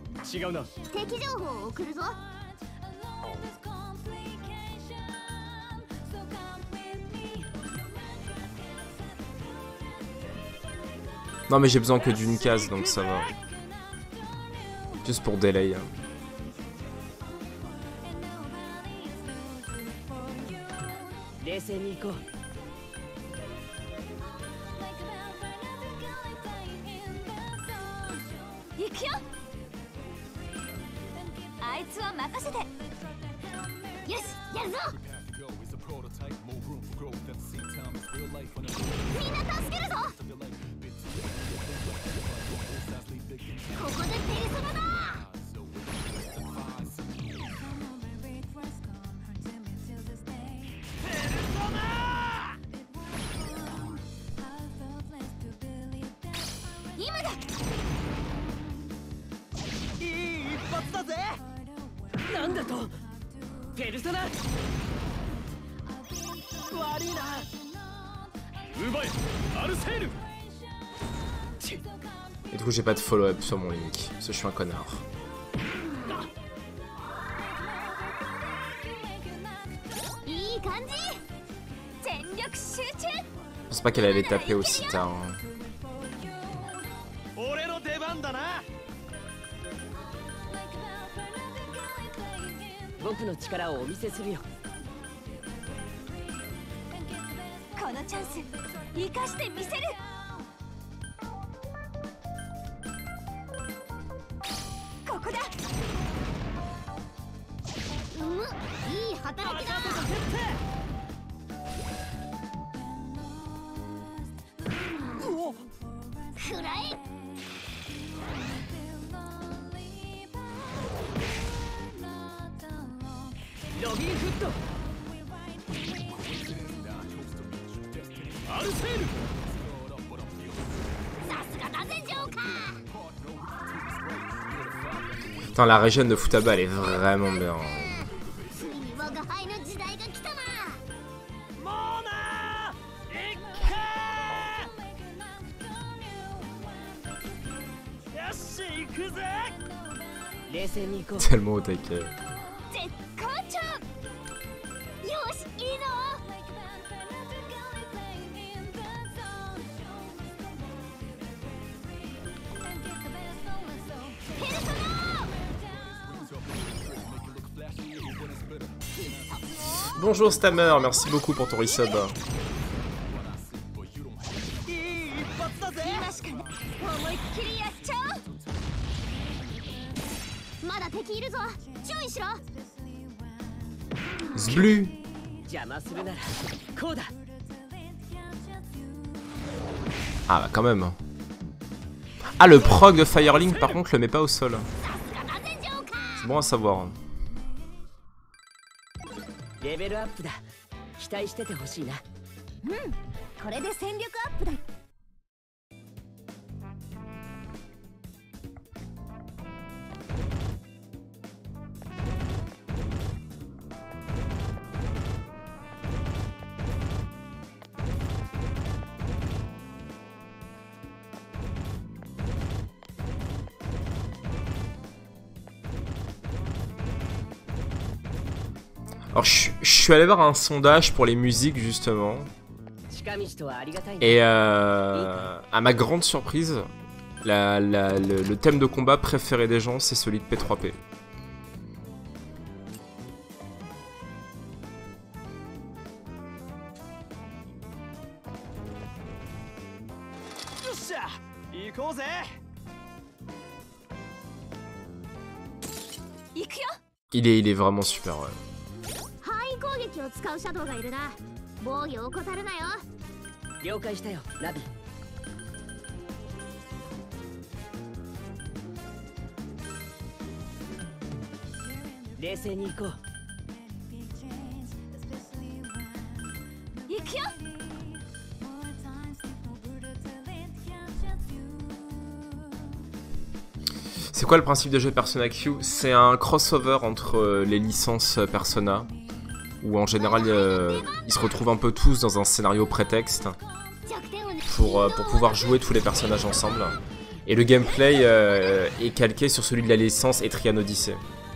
Non mais j'ai besoin que d'une case donc ça va. Juste pour delay. Et du coup j'ai pas de follow-up sur mon Link, parce que je suis un connard. Je pense pas qu'elle allait taper aussi tard. Hein. Putain, la régène de Futaba elle est vraiment bien. Tellement au taquet. Bonjour Stammer, merci beaucoup pour ton resub. Zblu. Ah bah quand même. Ah le prog de Firelink par contre le met pas au sol. C'est bon à savoir. Alors je, je suis allé voir un sondage pour les musiques justement. Et euh, à ma grande surprise, la, la, le, le thème de combat préféré des gens c'est celui de P trois P. Il est, il est vraiment super, ouais. C'est quoi le principe de jeu Persona Q? C'est un crossover entre euh, les licences Persona, où en général euh, ils se retrouvent un peu tous dans un scénario prétexte pour, euh, pour pouvoir jouer tous les personnages ensemble. Et le gameplay euh, est calqué sur celui de la licence Etrian Odyssey.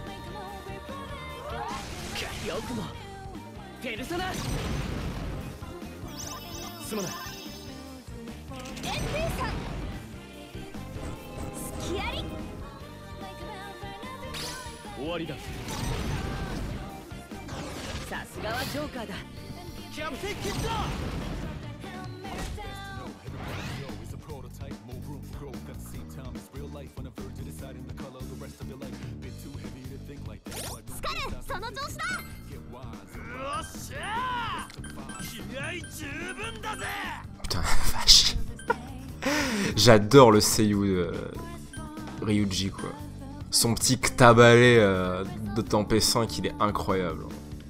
Putain, vache. J'adore le seiyuu de Ryuji, quoi. Son petit tabalé euh, de temps P cinq, il est incroyable.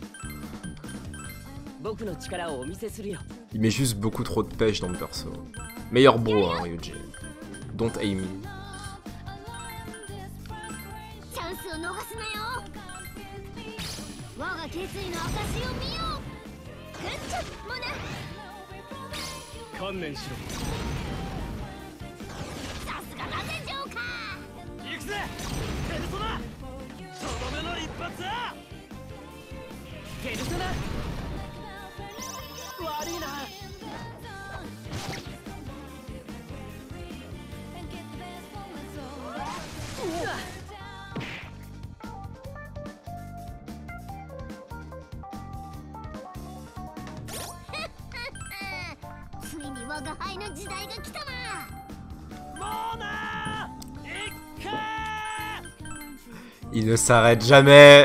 Il met juste beaucoup trop de pêche dans le perso. Meilleur bro, hein, Ryuji. Don't aim me. Il ne s'arrête jamais.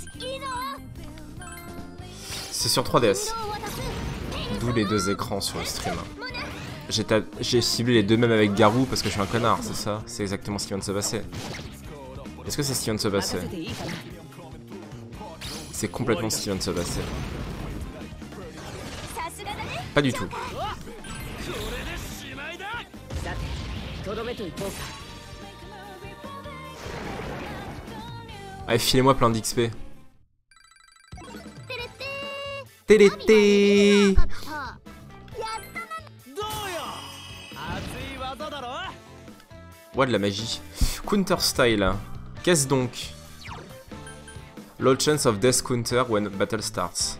C'est sur trois D S. D'où les deux écrans sur le stream. J'ai ciblé les deux mêmes avec Garou parce que je suis un connard, c'est ça? C'est exactement ce qui vient de se passer. Est-ce que c'est ce qui vient de se passer? C'est complètement ce qui vient de se passer. Pas du tout. Allez, filez-moi plein d'X P. Télété. Ouais, de la magie. Counter style. Qu'est-ce donc? Low chance of death counter when battle starts.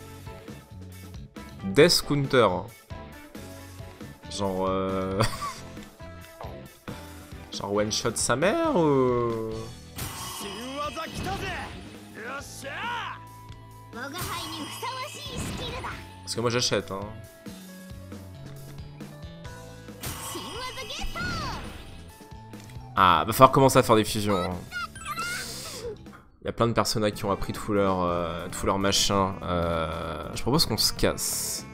Death counter. Genre... Euh... Genre one shot sa mère ou... Parce que moi j'achète, hein. Ah, va falloir commencer à faire des fusions. Hein. Il y a plein de personnages qui ont appris tout leur, euh, tout leur machin. Euh, je propose qu'on se casse.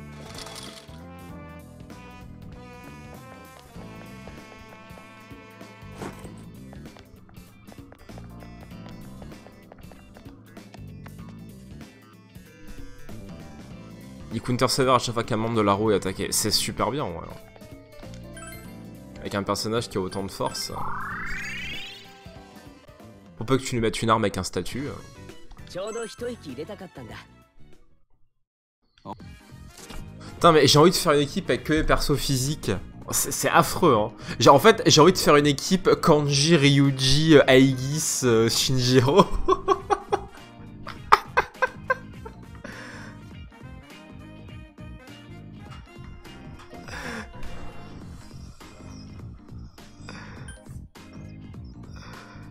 Il counter sévère à chaque fois qu'un membre de la roue est attaqué. C'est super bien, ouais. Avec un personnage qui a autant de force. Pour peu que tu lui mettes une arme avec un statut. Putain, mais j'ai envie de faire une équipe avec que les persos physiques. C'est affreux, hein. Genre, en fait, j'ai envie de faire une équipe Kanji, Ryuji, Aegis, euh, Shinjiro.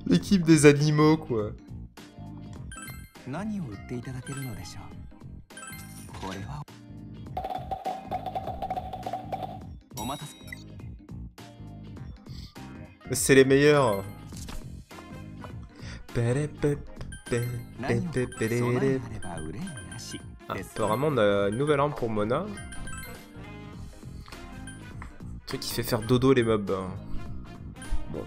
L'équipe des animaux, quoi. C'est les meilleurs. Ah, apparemment on a une nouvelle arme pour Mona. Un truc qui fait faire dodo les mobs. Bon.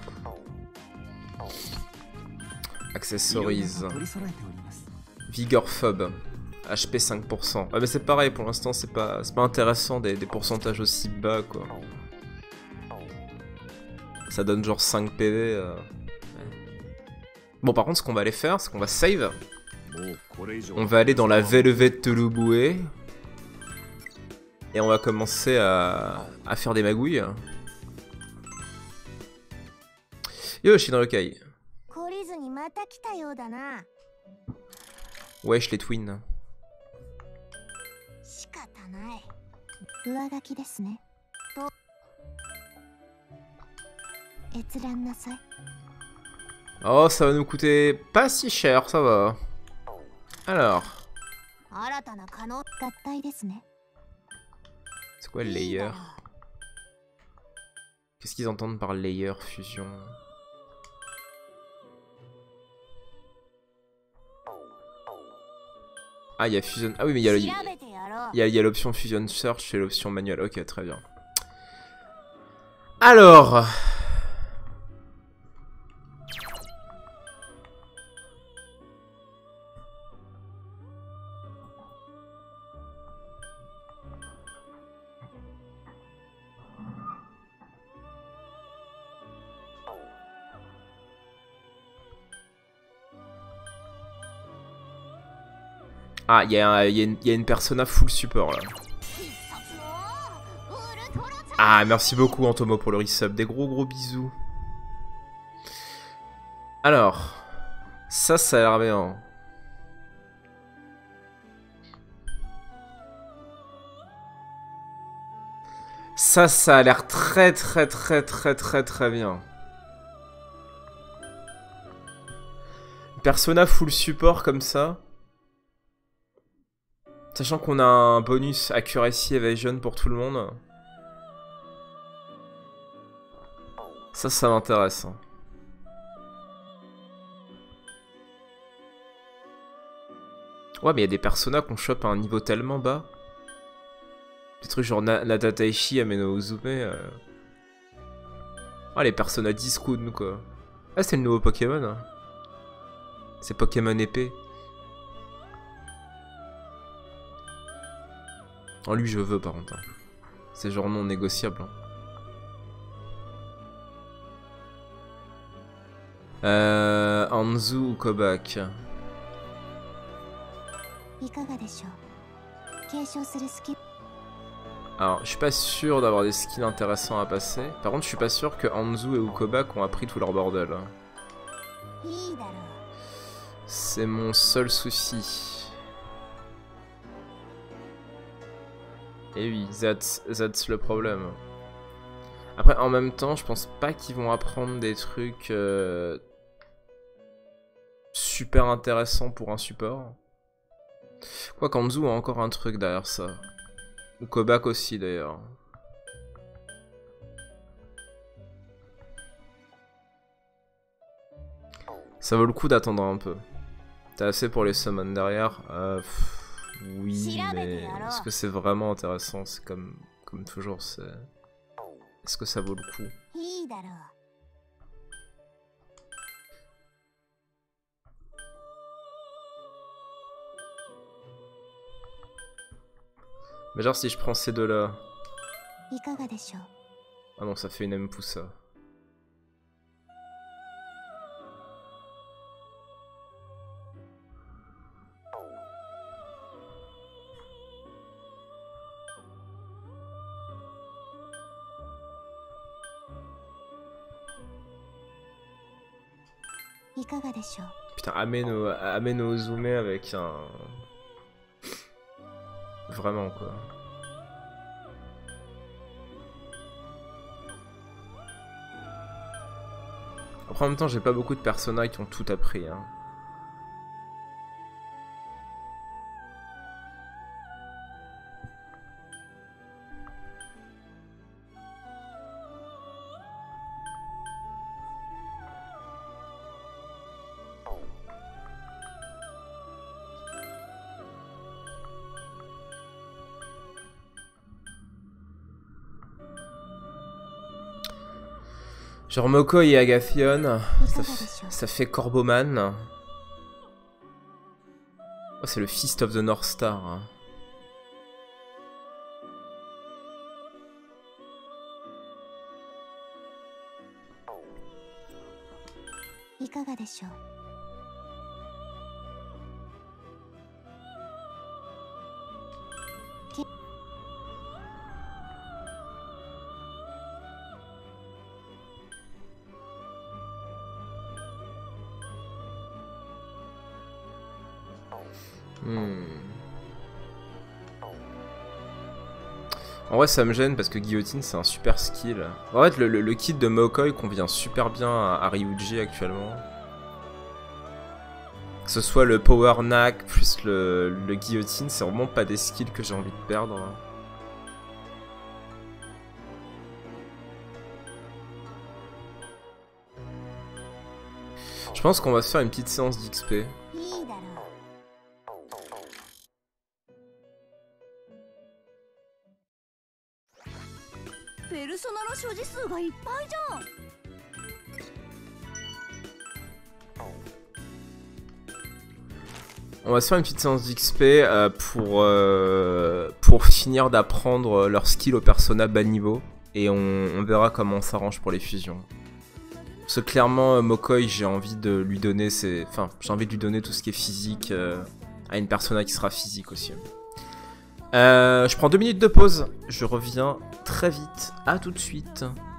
Accessories. Vigorphobe. H P cinq pour cent. Ah mais c'est pareil pour l'instant, c'est pas, c'est pas intéressant des, des pourcentages aussi bas quoi. Ça donne genre cinq P V. Euh... Bon par contre ce qu'on va aller faire, c'est qu'on va save. On va aller dans la Velvet Tulubue. Et on va commencer à, à faire des magouilles. Yo, je suis dans le Kai. Wesh les twins. Oh, ça va nous coûter pas si cher, ça va. Alors. C'est quoi le layer? Qu'est-ce qu'ils entendent par layer fusion? Ah, il y a fusion. Ah oui, mais il y a, il y a, il y a l'option fusion search et l'option manuelle. Ok, très bien. Alors. Ah, il y, y, y a une persona full support là. Ah, merci beaucoup Antomo pour le resub. Des gros gros bisous. Alors, ça, ça a l'air bien. Ça, ça a l'air très très très très très très bien. Persona full support comme ça. Sachant qu'on a un bonus Accuracy Evasion pour tout le monde. Ça, ça m'intéresse. Ouais, mais il y a des personnages qu'on chope à un niveau tellement bas. Des trucs genre Nata Taishi, Ameno Uzume. Euh... Ah, les personnages Discoun, quoi. Ah, c'est le nouveau Pokémon. Hein. C'est Pokémon épée. Oh, lui, je veux, par contre. C'est genre non négociable. Hein. Euh... Anzu ou Kobak? Alors, je suis pas sûr d'avoir des skills intéressants à passer. Par contre, je suis pas sûr que Anzu et Ukobak ont appris tout leur bordel. C'est mon seul souci. Et oui, that's, that's le problème. Après, en même temps, je pense pas qu'ils vont apprendre des trucs euh, super intéressants pour un support. Quoi qu'Anzu a encore un truc derrière ça. Ou Kobak aussi d'ailleurs. Ça vaut le coup d'attendre un peu. T'as assez pour les summons derrière euh, pff, oui, mais est-ce que c'est vraiment intéressant? C'est comme, comme toujours, c'est... Est-ce que ça vaut le coup? Mais genre si je prends ces deux-là... Ah non, ça fait une M-Poussa. Putain, Ameno, Ameno Uzume avec un... Vraiment quoi. Après, en même temps, j'ai pas beaucoup de personnages qui ont tout appris. Hein. Genre Mokoi et Agathion, ça, ça fait Corboman. Oh, c'est le Fist of the North Star. Hein. Hmm. En vrai ça me gêne parce que guillotine c'est un super skill. En fait le, le, le kit de Mokoi convient super bien à, à Ryuji actuellement. Que ce soit le power knack plus le, le guillotine, c'est vraiment pas des skills que j'ai envie de perdre. Je pense qu'on va se faire une petite séance d'X P. On va se faire une petite séance d'X P euh, pour, euh, pour finir d'apprendre leur skill au persona bas niveau. Et on, on verra comment on s'arrange pour les fusions. Parce que clairement, euh, Mokoi, j'ai envie de lui donner ses... Enfin, j'ai envie de lui donner tout ce qui est physique euh, à une persona qui sera physique aussi. Euh, je prends deux minutes de pause. Je reviens très vite. À tout de suite.